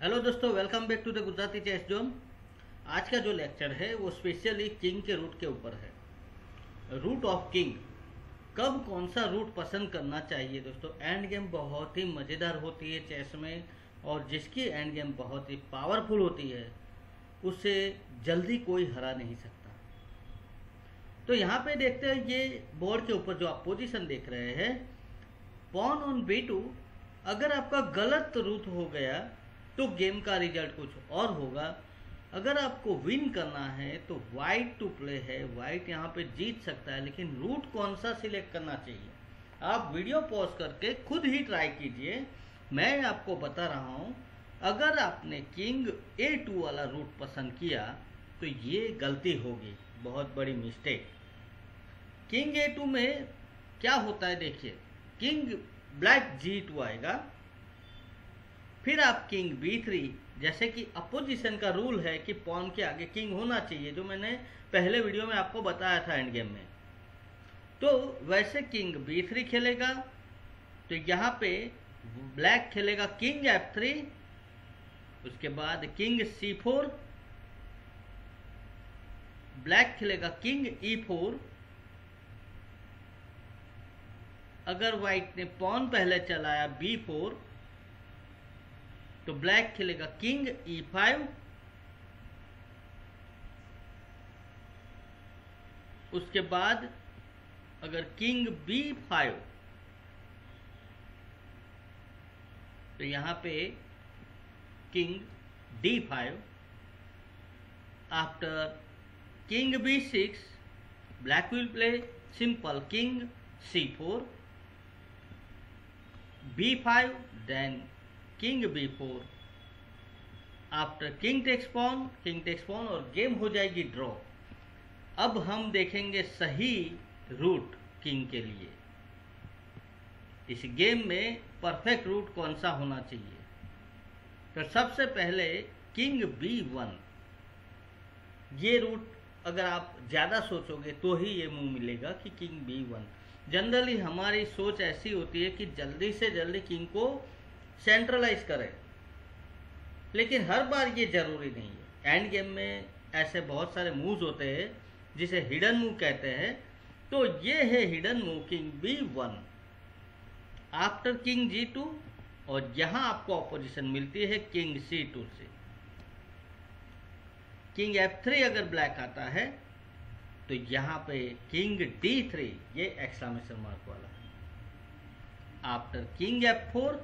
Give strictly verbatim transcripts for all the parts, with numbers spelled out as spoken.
Hello दोस्तों, welcome back to the Gujarati chess zone. आज का जो लेक्चर है वो स्पेशली किंग के रूट के ऊपर है। रूट ऑफ किंग, कब कौन सा रूट पसंद करना चाहिए। दोस्तों, एंड गेम बहुत ही मज़ेदार होती है चेस में, और जिसकी एंड गेम बहुत ही पावरफुल होती है उसे जल्दी कोई हरा नहीं सकता। तो यहाँ पे देखते हैं, ये बोर्ड के ऊपर जो आप पोजीशन देख रहे हैं, पॉन ऑन बी टू, अगर आपका गलत रूट हो गया तो गेम का रिजल्ट कुछ और होगा। अगर आपको विन करना है तो वाइट टू प्ले है, वाइट यहाँ पे जीत सकता है, लेकिन रूट कौन सा सिलेक्ट करना चाहिए आप वीडियो पॉज करके खुद ही ट्राई कीजिए। मैं आपको बता रहा हूँ, अगर आपने किंग ए टू वाला रूट पसंद किया तो ये गलती होगी, बहुत बड़ी मिस्टेक। किंग ए टू में क्या होता है देखिए, किंग ब्लैक जी टू आएगा, फिर आप किंग बी थ्री, जैसे कि अपोजिशन का रूल है कि पॉन के आगे किंग होना चाहिए, जो मैंने पहले वीडियो में आपको बताया था एंड गेम में। तो वैसे किंग बी थ्री खेलेगा, तो यहाँ पे ब्लैक खेलेगा किंग एफ थ्री, उसके बाद किंग सी फोर, ब्लैक खेलेगा किंग ई फोर। अगर व्हाइट ने पॉन पहले चलाया बी फोर तो ब्लैक खेलेगा किंग ई फाइव, उसके बाद अगर किंग बी फाइव तो यहां पे king D five. After king B six, black will play simple king C four, B five, then king B four. After king takes pawn, king takes pawn, और game हो जाएगी draw. अब हम देखेंगे सही रूट किंग के लिए। इस गेम में परफेक्ट रूट कौन सा होना चाहिए। तो सबसे पहले किंग बी वन, ये रूट अगर आप ज़्यादा सोचोगे तो ही ये मुंह मिलेगा कि किंग बी वन। जनरली हमारी सोच ऐसी होती है कि जल्दी से जल्दी किंग को सेंट्रलाइज करें, लेकिन हर बार ये जरूरी नहीं है। एंड गेम में ऐसे बहुत सारे मूव्स होते हैं जिसे हिडन मूव कहते हैं। तो ये है hidden move king B one after king G two, और यहां आपको ऑपोजिशन मिलती है किंग सी टू से। किंग एफ थ्री अगर ब्लैक आता है तो यहां पे किंग डी थ्री, ये एक्सक्लेमेशन मार्क वाला है। After king F four,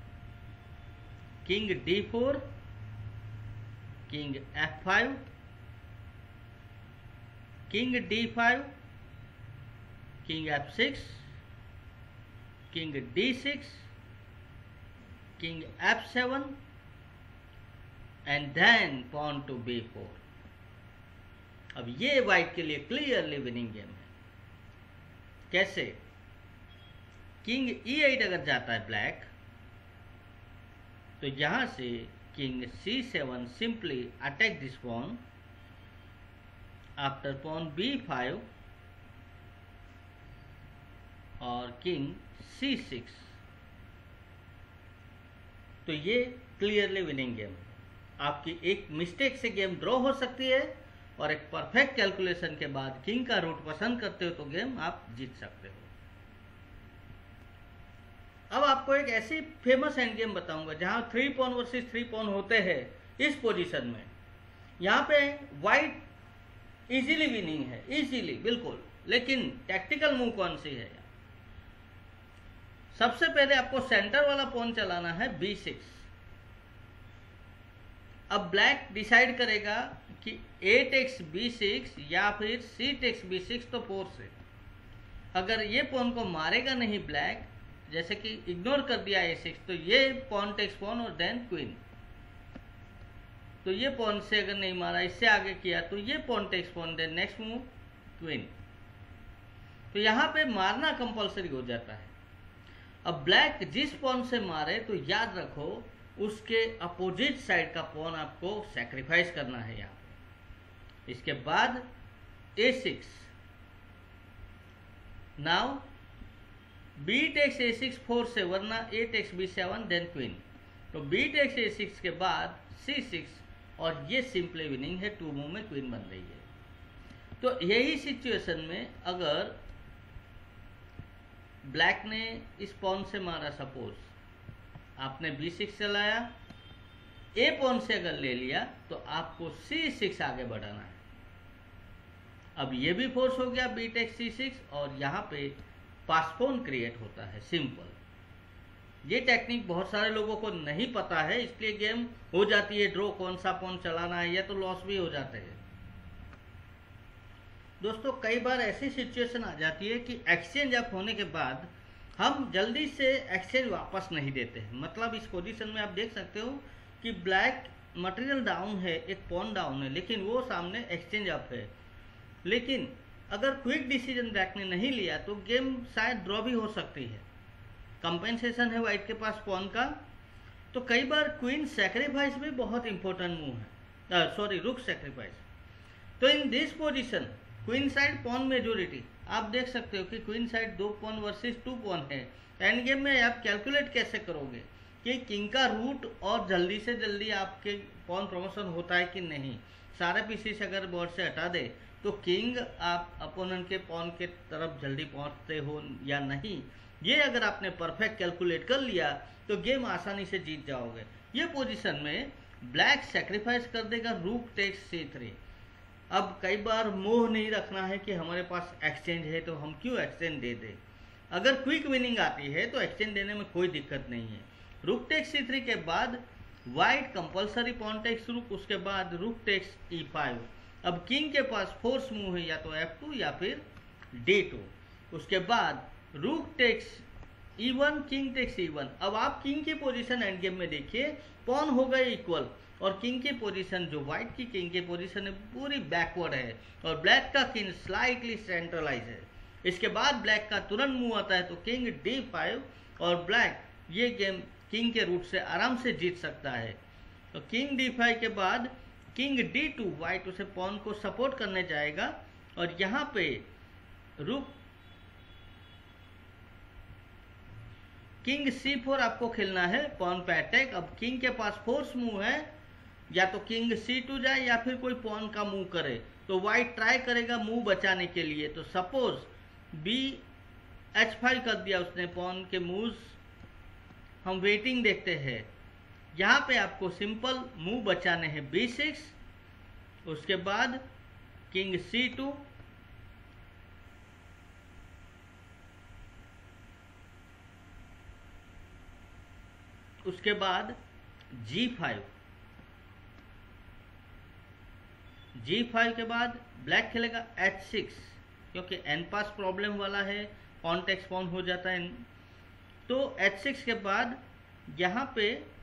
king D four, king F five, king D five, king F six, king D six, king F seven, and then pawn to B four. अब ये white के लिए clearly winning game है। कैसे? King ई eight अगर जाता है black, तो यहां से king C seven simply attack this pawn. After pawn B five और किंग सी सिक्स, तो ये क्लियरली विनिंग गेम है। आपकी एक मिस्टेक से गेम ड्रॉ हो सकती है, और एक परफेक्ट कैलकुलेशन के बाद किंग का रूट पसंद करते हो तो गेम आप जीत सकते हो। अब आपको एक ऐसी फेमस एंड गेम बताऊंगा जहां three pawn versus three pawn होते हैं इस पोजीशन में। यहां पे व्हाइट इजीली विनिंग है, इजीली बिल्कुल, लेकिन टैक्टिकल मूव कौन सी है। सबसे पहले आपको सेंटर वाला पॉन चलाना है बी सिक्स। अब ब्लैक डिसाइड करेगा कि ए टेक्स बी सिक्स या फिर सी टेक्स बी सिक्स, तो फोर से। अगर ये पॉन को मारेगा नहीं ब्लैक, जैसे कि इग्नोर कर दिया ए सिक्स, तो ये पॉन टेक्स पॉन और देन क्वीन। तो ये पॉन से अगर नहीं मारा, इससे आगे किया, तो ये pawn takes pawn, then next move queen. तो यहां पे मारना कंपलसरी हो जाता है। अब ब्लैक जिस पॉन से मारे तो याद रखो उसके अपोजिट साइड का पॉन आपको सैक्रिफाइस करना है यहाँ पे। इसके बाद A six, now B takes A six four से, वरना A takes B seven, then queen. तो बी टेक्स ए सिक्स के बाद सी सिक्स, और ये सिंपली विनिंग है, टू मूव में क्वीन बन रही है। तो यही सिचुएशन में अगर ब्लैक ने इस पॉन से मारा, सपोज आपने बी सिक्स चलाया, ए पॉन से अगर ले लिया तो आपको सी सिक्स आगे बढ़ाना है। अब ये भी फोर्स हो गया बी टेक्स सी सिक्स, और यहाँ पे पासपोन क्रिएट होता है, सिंपल। ये टेक्निक बहुत सारे लोगों को नहीं पता है, इसलिए गेम हो जाती है ड्रॉ, कौन सा पॉन चलाना है, या तो लॉस भी हो जाते हैं। दोस्तों कई बार ऐसी सिचुएशन आ जाती है कि एक्सचेंज अप होने के बाद हम जल्दी से एक्सचेंज वापस नहीं देते हैं। मतलब इस पोजीशन में आप देख सकते हो कि ब्लैक मटेरियल डाउन है, एक पॉन डाउन है, लेकिन वो सामने एक्सचेंज अप है। लेकिन अगर क्विक डिसीजन ब्लैक ने नहीं लिया तो गेम शायद ड्रॉ भी हो सकती है। कंपेंसेशन है वाइट के पास पॉन का। तो कई बार क्वीन सैक्रिफाइस भी बहुत इंपॉर्टेंट मूव है, सॉरी रुक सैक्रिफाइस। तो in this position queen side pawn majority, आप देख सकते हो कि क्वीन साइड दो पॉन वर्सेस टू पॉन है। एंड गेम में आप कैलकुलेट कैसे करोगे कि किंग का रूट और जल्दी से जल्दी आपके पॉन प्रमोशन होता है कि नहीं। सारे पीसीस अगर बोर्ड से हटा दे तो किंग आप अपोनेंट के पॉन के तरफ जल्दी पहुंचते हो या नहीं, ये अगर आपने परफेक्ट कैलकुलेट कर लिया तो गेम आसानी से जीत जाओगे। ये पोजीशन में ब्लैक सेक्रीफाइस कर देगा रूक टेक्स सी थ्री। अब कई बार मोह नहीं रखना है कि हमारे पास एक्सचेंज है तो हम क्यों एक्सचेंज दे दें। अगर क्विक विनिंग आती है तो एक्सचेंज देने में कोई दिक्कत नहीं है। रूक टेक्स सी थ्री के बाद वाइट कंपलसरी पॉन टेक्स रूक, उसके बाद रूक टेक्स ई फाइव। अब किंग के पास फोर्स मूव है या तो एफ टू या फिर डी टू। उसके बाद rook takes E one, king takes E one. अब आप किंग की पोजीशन एंड गेम में देखिए, पॉन हो गए इक्वल और किंग की पोजीशन, जो व्हाइट की किंग की पोजीशन है, पूरी बैकवर्ड है और ब्लैक का किंग स्लाइटली सेंट्रलाइज है। इसके बाद ब्लैक का तुरंत मूव आता है तो किंग डी फाइव, और ब्लैक ये गेम किंग के रूट से आराम से जीत सकता है। तो किंग डी फाइव के बाद किंग डी टू, व्हाइट उसे पॉन को सपोर्ट करने जाएगा और यहाँ पे रूक किंग सी फोर आपको खेलना है पॉन पे अटैक। अब किंग के पास फोर्स मूव है, या तो किंग सी टू जाए या फिर कोई पॉन का मूव करे, तो व्हाइट ट्राई करेगा मूव बचाने के लिए। तो सपोज बी एच फाइव कर दिया उसने, पॉन के मूव्स हम वेटिंग देखते हैं। यहाँ पे आपको सिंपल मूव बचाने हैं बी सिक्स, उसके बाद किंग सी टू, उसके बाद जी फाइव। जी फाइव के बाद ब्लैक खेलेगा एच सिक्स, क्योंकि एन पास प्रॉब्लम वाला है, पॉन टेक्स पॉन हो जाता है। तो एच सिक्स के बाद यहाँ पे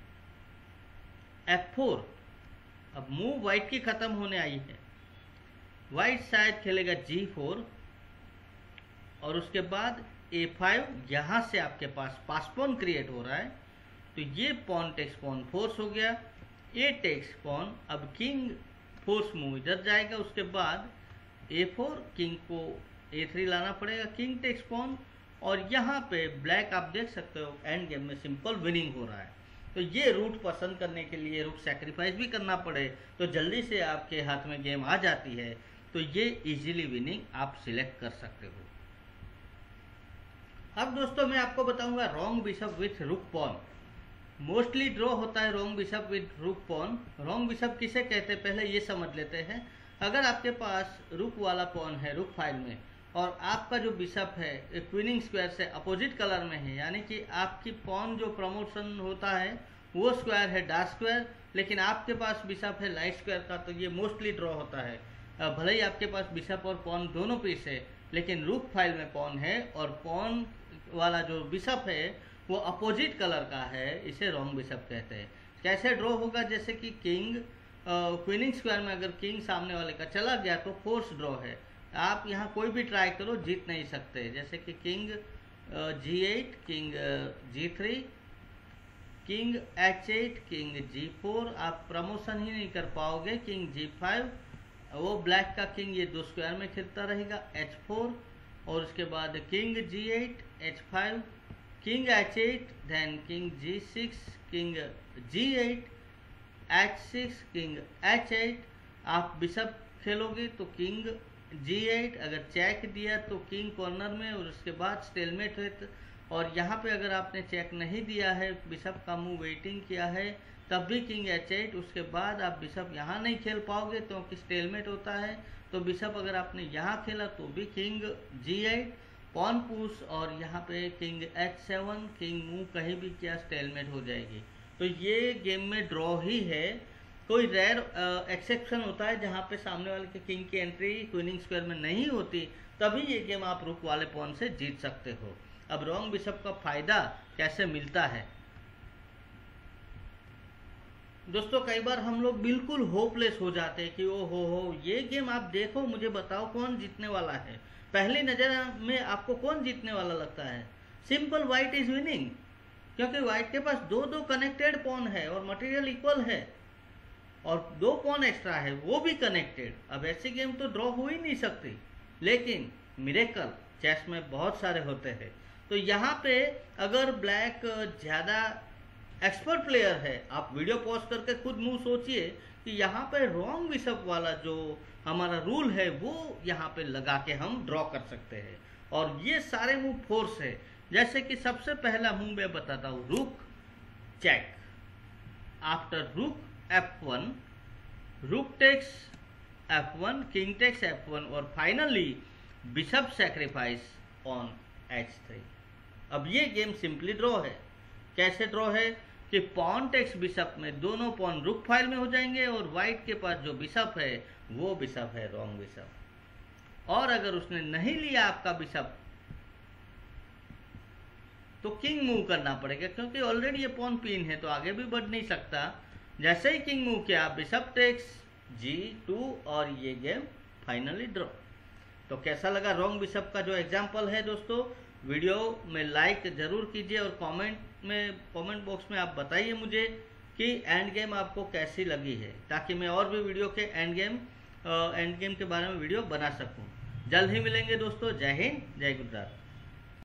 एफ फोर। अब मूव व्हाइट की खत्म होने आई है, व्हाइट शायद खेलेगा जी फोर, और उसके बाद ए फाइव। यहाँ से आपके पास पासपोन क्रिएट हो रहा है, तो ये पॉन टेक्स पॉन फोर्स हो गया, ए टेक्स पॉन। अब किंग फोर्स मूव इधर जाएगा, उसके बाद ए फोर, किंग को ए थ्री लाना पड़ेगा, किंग टेक्स पॉन। और यहाँ पे ब्लैक आप देख सकते हो एंड गेम में सिंपल विनिंग हो रहा है। तो ये रूट पसंद करने के लिए रूट सैक्रिफाइस भी करना पड़े तो जल्दी से आपके हाथ में गेम आ जाती है, तो ये इजीली विनिंग आप सिलेक्ट कर सकते हो। अब दोस्तों मैं आपको बताऊंगा wrong bishop with rook pawn. Mostly draw होता है wrong bishop with rook pawn. Wrong bishop किसे कहते हैं पहले ये समझ लेते हैं। अगर आपके पास रुक वाला पॉन है रुक फाइल में, और आपका जो बिशप है एक क्वीनिंग स्क्वायर से अपोजिट कलर में है, यानी कि आपकी पॉन जो प्रमोशन होता है वो स्क्वायर है डार्क स्क्वायर, लेकिन आपके पास बिशप है लाइट स्क्वायर का, तो ये मोस्टली ड्रॉ होता है। भले ही आपके पास बिशप और पॉन दोनों पीस है, लेकिन रुक फाइल में पॉन है और पॉन वाला जो बिशप है वो अपोजिट कलर का है, इसे रॉन्ग बिशप कहते हैं। कैसे ड्रॉ होगा, जैसे कि किंग क्वीनिंग स्क्वायर में अगर किंग सामने वाले का चला गया तो फोर्स ड्रॉ है। आप यहाँ कोई भी ट्राई करो जीत नहीं सकते, जैसे कि king G eight, king G three, king H eight, king G four, आप प्रमोशन ही नहीं कर पाओगे। किंग जी फाइव, वो ब्लैक का किंग ये दो स्क्वायर में खेलता रहेगा, एच फोर, और उसके बाद king G eight, H five, king H eight, then king G six, king G eight, H six, king H eight. आप बिशप खेलोगे तो किंग जी एट, अगर चेक दिया तो किंग कॉर्नर में और उसके बाद स्टेलमेट है। और यहाँ पे अगर आपने चेक नहीं दिया है, बिशप का मूव वेटिंग किया है, तब भी किंग एच एट, उसके बाद आप बिशप यहाँ नहीं खेल पाओगे क्योंकि स्टेलमेट होता है। तो बिशप अगर आपने यहाँ खेला तो भी king G eight, pawn push, और यहाँ पे king H seven, king move कहीं भी किया स्टेलमेट हो जाएगी। तो ये गेम में ड्रॉ ही है। कोई रेयर एक्सेप्शन होता है जहाँ पे सामने वाले के किंग की एंट्री क्वीनिंग स्क्वायर में नहीं होती, तभी ये गेम आप रुक वाले पॉन से जीत सकते हो। अब रॉन्ग बिशप का फायदा कैसे मिलता है दोस्तों, कई बार हम लोग बिल्कुल होपलेस हो जाते हैं कि ओ हो हो ये गेम आप देखो, मुझे बताओ कौन जीतने वाला है। पहली नजर में आपको कौन जीतने वाला लगता है? सिंपल व्हाइट इज विनिंग, क्योंकि व्हाइट के पास दो दो कनेक्टेड पॉन है और मटेरियल इक्वल है और दो पॉन एक्स्ट्रा है वो भी कनेक्टेड। अब ऐसी गेम तो ड्रॉ हो ही नहीं सकती, लेकिन मिरेकल चेस में बहुत सारे होते हैं। तो यहाँ पे अगर ब्लैक ज़्यादा एक्सपर्ट प्लेयर है, आप वीडियो पॉज करके खुद मुंह सोचिए कि यहाँ पे रॉन्ग बिशप वाला जो हमारा रूल है वो यहाँ पे लगा के हम ड्रॉ कर सकते हैं। और ये सारे मूव फोर्स है, जैसे कि सबसे पहला मूव मैं बताता हूँ, rook check, after rook F one, rook takes F one, king takes F one, और finally bishop sacrifice on H three. अब ये गेम सिंपली ड्रॉ है। कैसे ड्रॉ है कि पॉन टेक्स बिशप में दोनों पॉन रुक फाइल में हो जाएंगे और व्हाइट के पास जो बिशप है वो बिशप है रॉन्ग बिशप। और अगर उसने नहीं लिया आपका बिशप तो किंग मूव करना पड़ेगा, क्योंकि ऑलरेडी ये पॉन पिन है तो आगे भी बढ़ नहीं सकता। जैसे ही किंग मूव किया बिशप टेक्स जी टू और ये गेम फाइनली ड्रॉ। तो कैसा लगा रॉन्ग बिशप का जो एग्जाम्पल है दोस्तों, वीडियो में लाइक जरूर कीजिए और कमेंट में कमेंट बॉक्स में आप बताइए मुझे कि एंड गेम आपको कैसी लगी है, ताकि मैं और भी वीडियो के एंड गेम एंड गेम के बारे में वीडियो बना सकूं। जल्द ही मिलेंगे दोस्तों। जय हिंद, जय गुजरात।